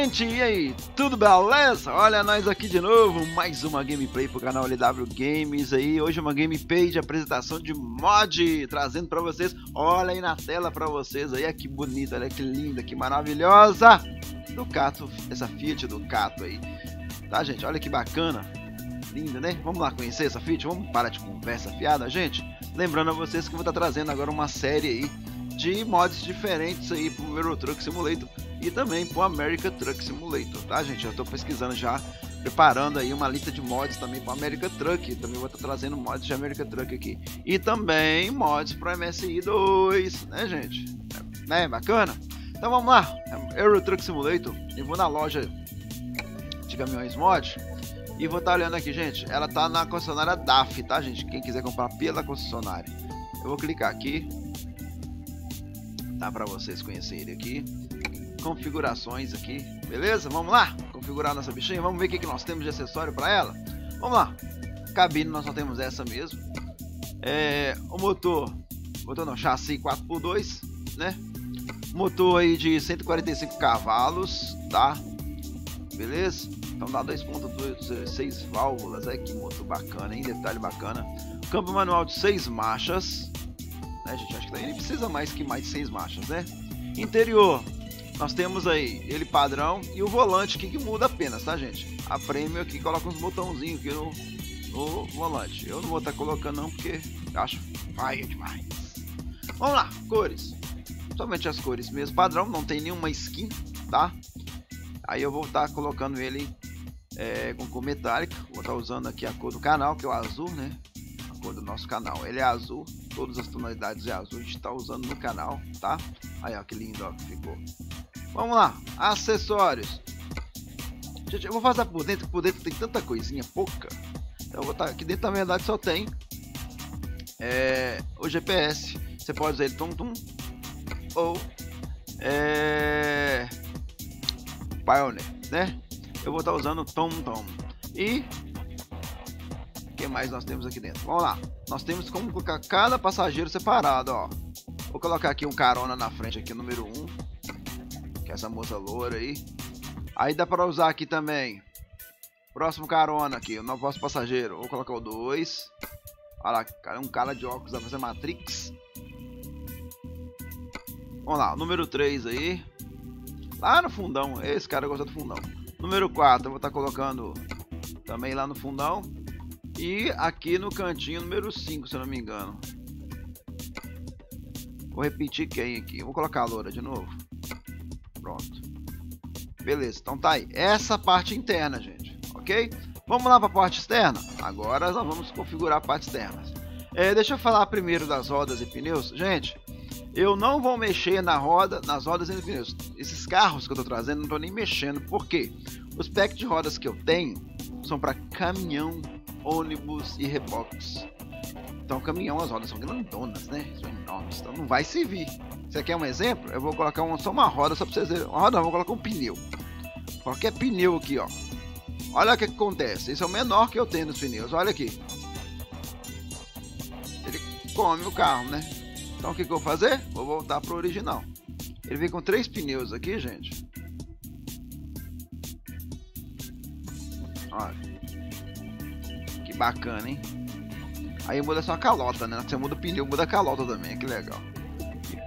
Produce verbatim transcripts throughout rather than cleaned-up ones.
gente, e aí, tudo beleza? Olha nós aqui de novo, mais uma gameplay pro canal L W Games aí. Hoje uma gameplay de apresentação de mod, trazendo pra vocês, olha aí na tela pra vocês aí, que bonita, olha que linda, que maravilhosa Ducato, essa Fiat Ducato aí, tá gente, olha que bacana, linda né? Vamos lá conhecer essa Fiat, vamos parar de conversa fiada gente. Lembrando a vocês que eu vou estar trazendo agora uma série aí de mods diferentes aí pro Euro Truck Simulator e também pro American Truck Simulator, tá gente? Eu tô pesquisando já, preparando aí uma lista de mods também pro American Truck, também vou estar trazendo mods de American Truck aqui e também mods pro M S I dois, né gente? É, né? Bacana? Então vamos lá, Euro Truck Simulator, eu vou na loja de caminhões mod e vou estar olhando aqui gente, ela tá na concessionária D A F, tá gente? Quem quiser comprar pela concessionária, eu vou clicar aqui. Tá para vocês conhecerem aqui, configurações aqui, beleza? Vamos lá, configurar nossa bichinha, vamos ver o que, que nós temos de acessório para ela. Vamos lá, cabine nós só temos essa mesmo, é, o motor, motor não, chassi quatro por dois, né? Motor aí de cento e quarenta e cinco cavalos, tá? Beleza? Então dá dois ponto seis válvulas, é que motor bacana, hein? Detalhe bacana. Câmbio manual de seis marchas. Né, gente, acho que daí nem precisa mais que mais de seis marchas, né? Interior, nós temos aí ele padrão e o volante aqui que muda apenas, tá gente? A Premium aqui coloca uns botãozinhos aqui no, no volante. Eu não vou estar tá colocando não porque acho paia demais. Vamos lá, cores. Somente as cores mesmo, padrão, não tem nenhuma skin, tá? Aí eu vou estar tá colocando ele é, com cor metálica. Vou estar tá usando aqui a cor do canal, que é o azul, né? A cor do nosso canal, ele é azul. Todas as tonalidades é azul, a gente está usando no canal, tá? Aí ó, que lindo ó, que ficou. Vamos lá, acessórios. Gente, eu vou fazer por dentro, por dentro tem tanta coisinha pouca. Então eu vou estar tá, aqui dentro na verdade só tem é, o G P S. Você pode usar ele tum-tum ou é, Pioneer, né? Eu vou estar tá usando tom-tom. E o que mais nós temos aqui dentro? Vamos lá. Nós temos como colocar cada passageiro separado, ó. Vou colocar aqui um carona na frente, aqui número um, que é essa moça loura aí. Aí dá para usar aqui também. Próximo carona aqui, o nosso passageiro. Vou colocar o dois. Olha lá, um cara de óculos da fazer Matrix. Vamos lá, número três aí. Lá no fundão, esse cara gosta do fundão. Número quatro, eu vou estar colocando também lá no fundão. E aqui no cantinho número cinco, se eu não me engano. Vou repetir quem aqui. Vou colocar a loura de novo. Pronto. Beleza, então tá aí. Essa parte interna, gente. Ok? Vamos lá para a parte externa? Agora nós vamos configurar a parte externa. É, deixa eu falar primeiro das rodas e pneus. Gente, eu não vou mexer na roda, nas rodas e nos pneus. Esses carros que eu tô trazendo, não estou nem mexendo. Por quê? Os packs de rodas que eu tenho são para caminhão, ônibus e reboques. Então caminhão, as rodas são grandonas, né? São enormes, então não vai servir. Você quer um exemplo? Eu vou colocar uma, só uma roda, só pra vocês verem. Uma roda não, vou colocar um pneu. Qualquer pneu aqui, ó. Olha o que, que acontece. Esse é o menor que eu tenho nos pneus, olha aqui. Ele come o carro, né? Então o que, que eu vou fazer? Vou voltar pro original. Ele vem com três pneus aqui, gente. Olha. Bacana, hein? Aí muda só a calota, né? Você muda o pneu, muda a calota também, que legal. Aqui.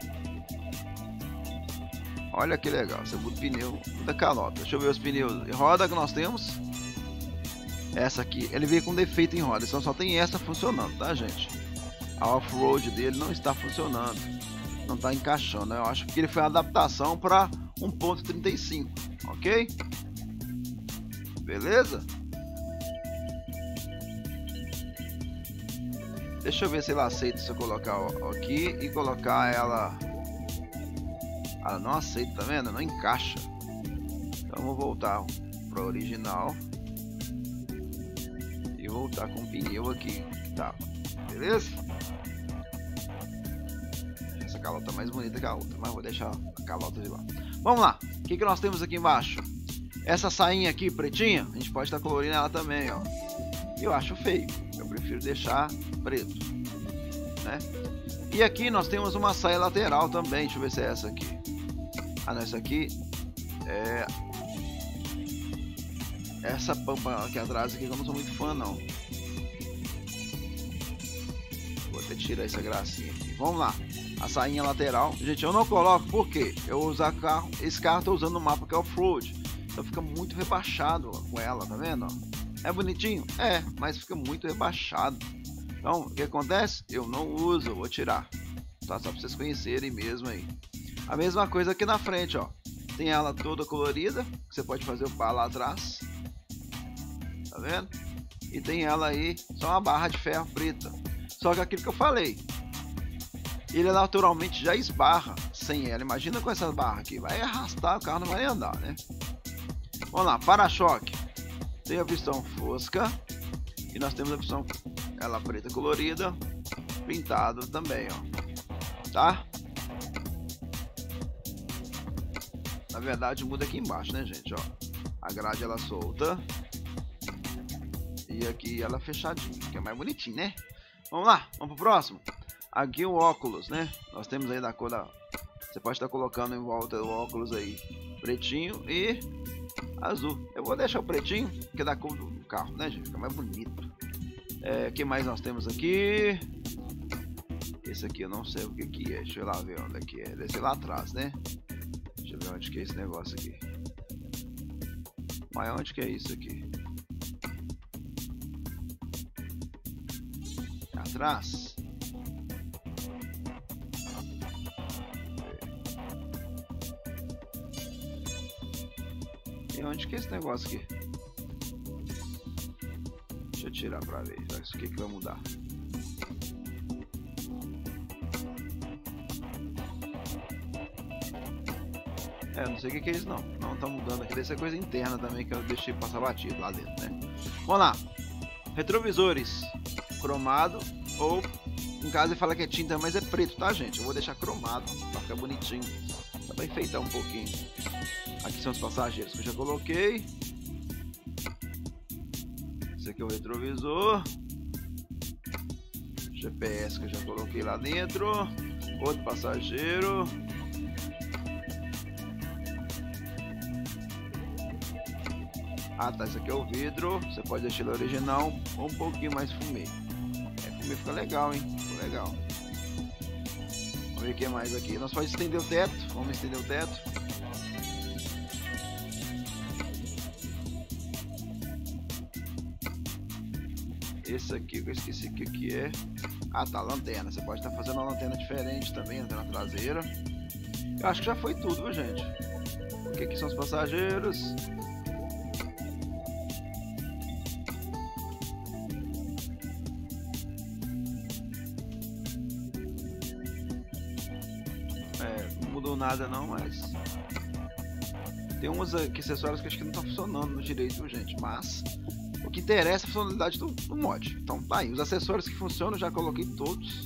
Olha que legal, você muda o pneu, muda a calota. Deixa eu ver os pneus e roda que nós temos. Essa aqui, ele veio com defeito em roda, então só tem essa funcionando, tá gente? A off-road dele não está funcionando, não está encaixando. Eu acho que ele foi uma adaptação para um ponto trinta e cinco, ok? Beleza? Deixa eu ver se ela aceita se eu colocar aqui e colocar ela. Ela não aceita, tá vendo? Não encaixa. Então vou voltar para o original e voltar com o pneu aqui, tá? Beleza? Essa calota é mais bonita que a outra, mas vou deixar a calota de lá. Vamos lá. O que que nós temos aqui embaixo? Essa sainha aqui pretinha, a gente pode estar colorindo ela também, ó. Eu acho feio. Eu prefiro deixar preto, né? E aqui nós temos uma saia lateral também. Deixa eu ver se é essa aqui. Ah, não, essa aqui é essa pampa aqui atrás aqui que eu não sou muito fã não. Vou até tirar essa gracinha aqui. Vamos lá. A sainha lateral. Gente, eu não coloco porque eu usar carro. Esse carro eu tô usando no mapa que é off-road. Então fica muito rebaixado ó, com ela, tá vendo? É bonitinho? É, mas fica muito rebaixado. Então, o que acontece? Eu não uso, eu vou tirar. Tá? Só pra vocês conhecerem mesmo aí. A mesma coisa aqui na frente, ó. Tem ela toda colorida. Que você pode fazer o par lá atrás. Tá vendo? E tem ela aí, só uma barra de ferro preta. Só que aquilo que eu falei. Ele naturalmente já esbarra sem ela. Imagina com essa barra aqui. Vai arrastar, o carro não vai andar, né? Vamos lá, para-choque. Tem a pistão fosca. E nós temos a pistão ela preta colorida. Pintado também, ó. Tá? Na verdade muda aqui embaixo, né, gente? Ó, a grade ela solta. E aqui ela fechadinha, que é mais bonitinho, né? Vamos lá, vamos pro próximo. Aqui o óculos, né? Nós temos aí da cor da... Você pode estar colocando em volta do óculos aí pretinho e azul. Eu vou deixar o pretinho, que é da cor do carro, né, gente? Fica mais bonito. É, o que mais nós temos aqui? Esse aqui eu não sei o que que é. Deixa eu lá ver onde é que é. Deve ser lá atrás, né? Deixa eu ver onde que é esse negócio aqui. Mas onde que é isso aqui? Atrás. E onde que é esse negócio aqui? Deixa eu tirar pra ver. Isso aqui que vai mudar. É, não sei o que que é isso não. Não tá mudando aqui. Deve ser coisa interna também que eu deixei passar batido lá dentro, né? Vamos lá. Retrovisores. Cromado. Ou, em caso ele fala que é tinta, mas é preto, tá, gente? Eu vou deixar cromado pra ficar bonitinho. Só pra enfeitar um pouquinho. Aqui são os passageiros que eu já coloquei. Esse aqui é o retrovisor. G P S que eu já coloquei lá dentro. Outro passageiro. Ah, tá, esse aqui é o vidro. Você pode deixar ele original ou um pouquinho mais fumê. É, fumê fica legal, hein? Ficou legal. Vamos ver o que mais aqui. Nós podemos estender o teto. Vamos estender o teto. Esse aqui, eu esqueci o que que é. Ah, tá, lanterna. Você pode estar fazendo uma lanterna diferente também, lanterna traseira. Eu acho que já foi tudo, viu, gente? O que aqui são os passageiros? É, não mudou nada não, mas... Tem uns aqui, acessórios que acho que não estão funcionando no direito, viu, gente? Mas... O que interessa é a funcionalidade do, do mod. Então tá aí, os acessórios que funcionam já coloquei todos,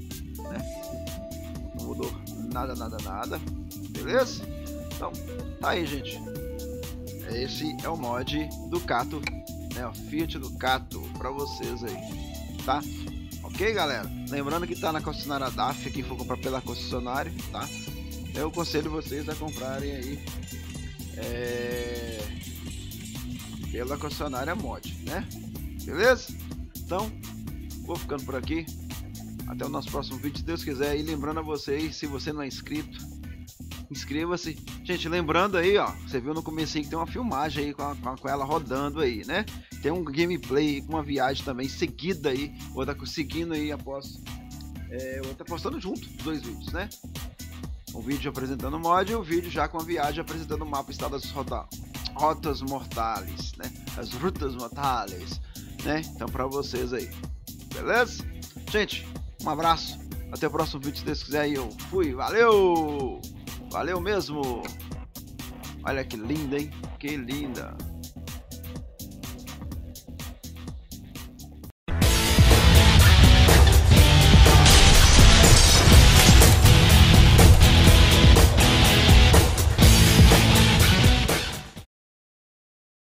né? Não mudou nada, nada, nada. Beleza? Então tá aí, gente. Esse é o mod Ducato, né? O Fiat Ducato pra vocês aí, tá? Ok, galera? Lembrando que tá na concessionária D A F, quem for comprar pela concessionária, tá? Eu aconselho vocês a comprarem aí é... pela concessionária mod, né? Beleza? Então, vou ficando por aqui. Até o nosso próximo vídeo, se Deus quiser. E lembrando a vocês, se você não é inscrito, inscreva-se. Gente, lembrando aí, ó, você viu no começo que tem uma filmagem aí com, a, com ela rodando aí, né? Tem um gameplay com uma viagem também seguida aí. Outra seguindo aí após. É, outra postando junto os dois vídeos, né? Um vídeo apresentando o mod e o um vídeo já com a viagem apresentando o mapa Estado das Rotas. Rotas mortais, né? As rutas mortais, né? Então pra vocês aí, beleza? Gente, um abraço. Até o próximo vídeo, se Deus quiser. Aí eu fui, valeu! Valeu mesmo! Olha que linda, hein? Que linda!